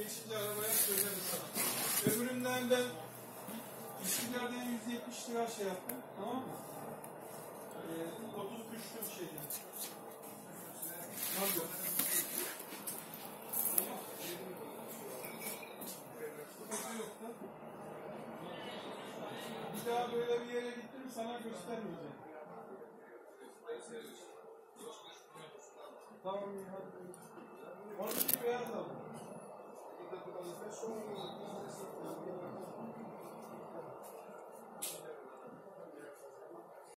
geçince arabaya söylerim sana. Öbüründen de İşçilerden 170 lira şey yaptım. Tamam mı? 30 düştüm şeyden. Ne yapıyor? Sıkıntı yok da. Bir daha böyle bir yere gittim sana göstermeyeceğim. Tamam. Oradaki beyaz aldım.